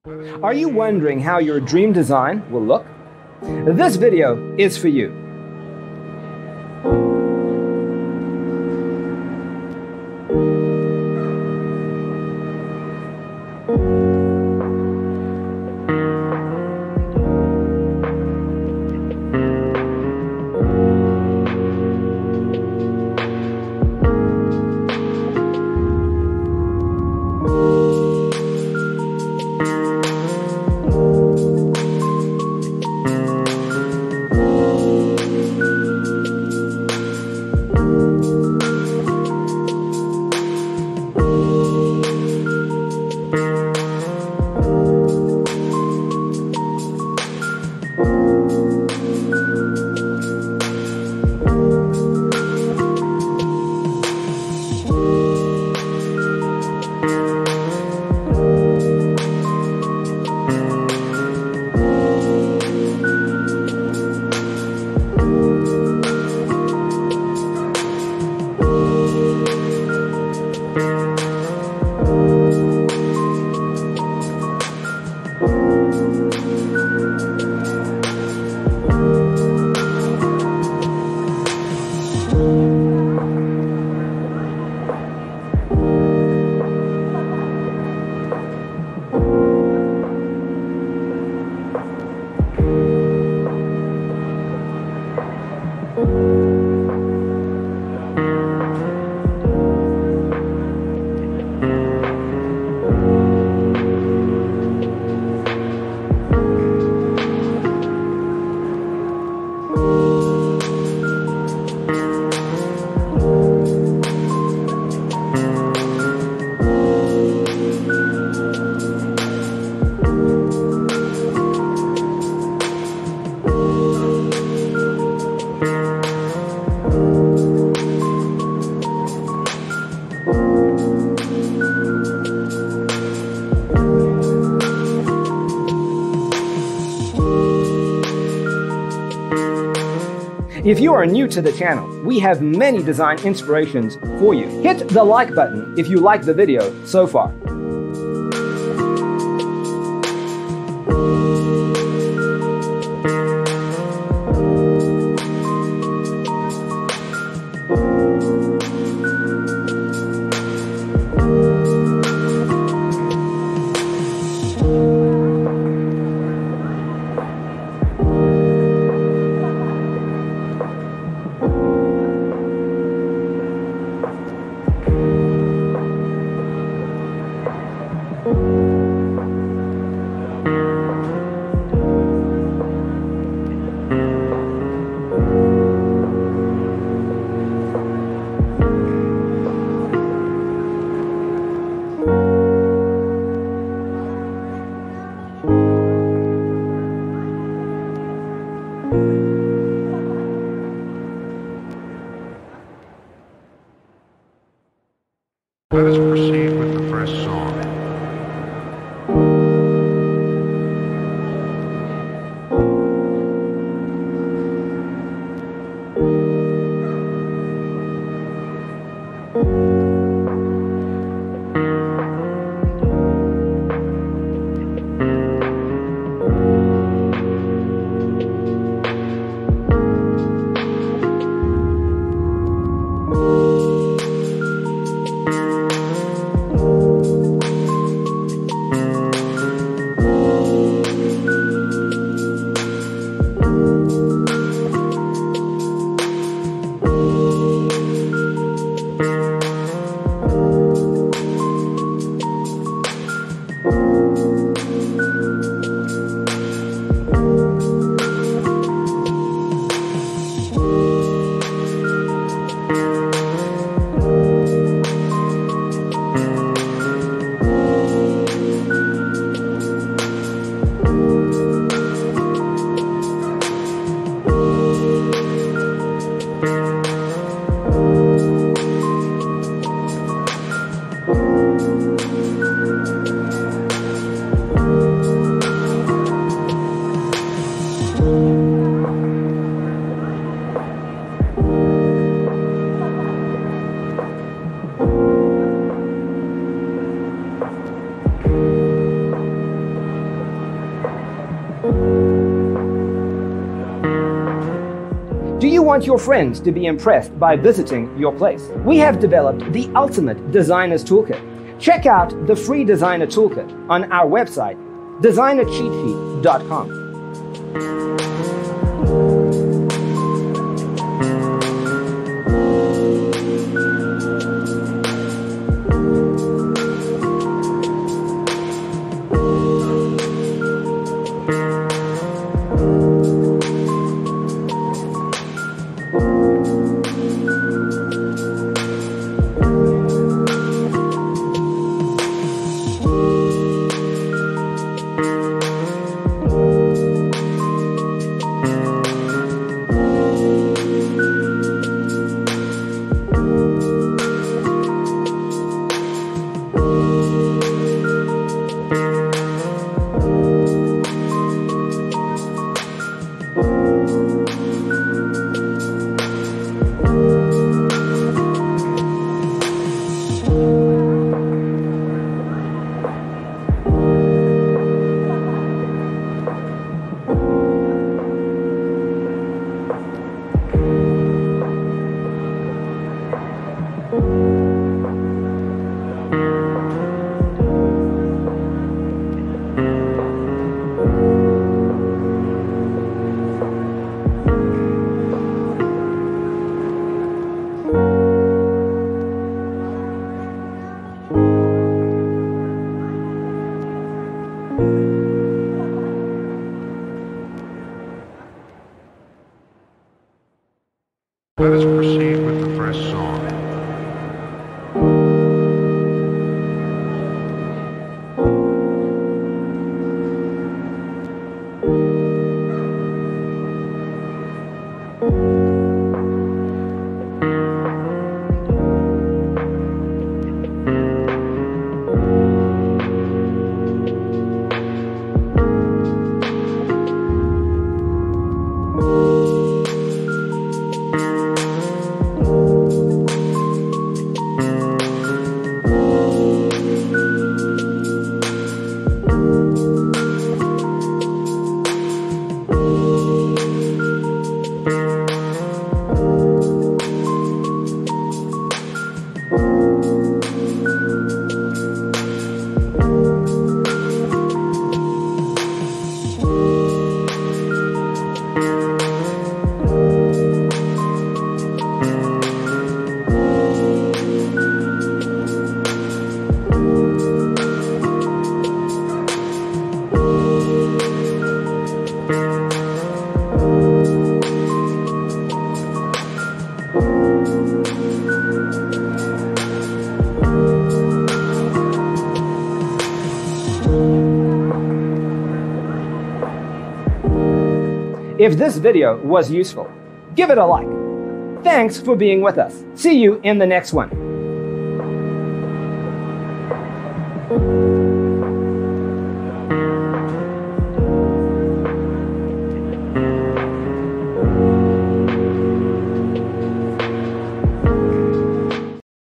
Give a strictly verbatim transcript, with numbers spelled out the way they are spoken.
Are you wondering how your dream design will look? This video is for you. If you are new to the channel, we have many design inspirations for you. Hit the like button if you like the video so far. Let us proceed with the first song. Do you want your friends to be impressed by visiting your place? We have developed the ultimate designer's toolkit. Check out the free designer toolkit on our website, designer cheat sheet dot com. Let us proceed with the first song. If this video was useful, give it a like. Thanks for being with us. See you in the next one.